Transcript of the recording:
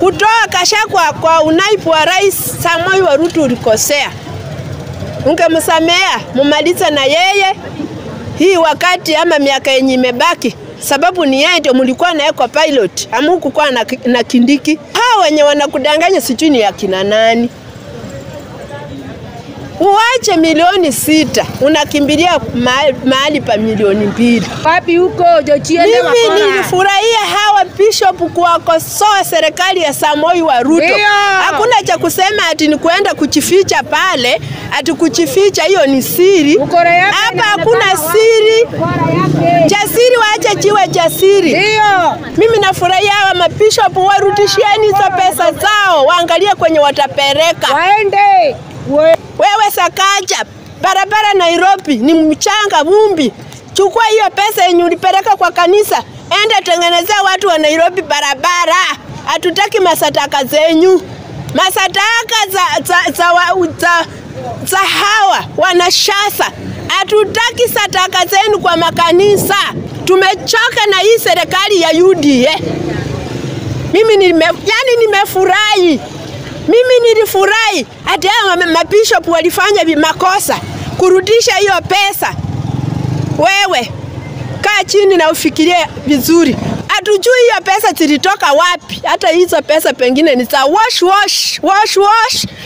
Kutoa Gachagua kwa unaibu wa rais Samoei Ruto ulikosea. Ungemsamea, mumaliza na yeye hii wakati ama miaka yenye imebaki. Sababu ni yeye ndio mlikuwa naye kwa pilot. Hamukuwa na Kindiki. Hao wenye wanakudanganya sijui ni akina nani. Uache milioni 6, unakimbilia mahali pa milioni 2. Wapi huko Jochie? Mimi nilifurahia hawa bishop kuwakosoa serikali ya Samoei Ruto. Hakuna cha kusema ati ni kuenda kuchificha pale, ati kuchificha hiyo ni siri. Hapa hakuna siri. Jasiri waache chiwe jasiri. Ndio. Mimi nafurahia hawa mabishop warudishieni hizo pesa zao, waangalie kwenye watapeleka. Waende. Wewe Sakaja, barabara Nairobi ni mchanga vumbi. Chukua hiyo pesa yenye ulipeleka kwa kanisa, enda tengenezea watu wa Nairobi barabara. Hatutaki masataka zenyu. Masataka za hawa wanashasa. Hatutaki sataka zenu kwa makanisa. Tumechoka na hii serikali ya UDA. Mimi nimefurahi. Mimi nilifurahi hata mabishop walifanya makosa kurudisha hiyo pesa. Wewe kaa chini na ufikirie vizuri. Hatujui hiyo pesa zilitoka wapi. Hata hizo pesa pengine ni za wash.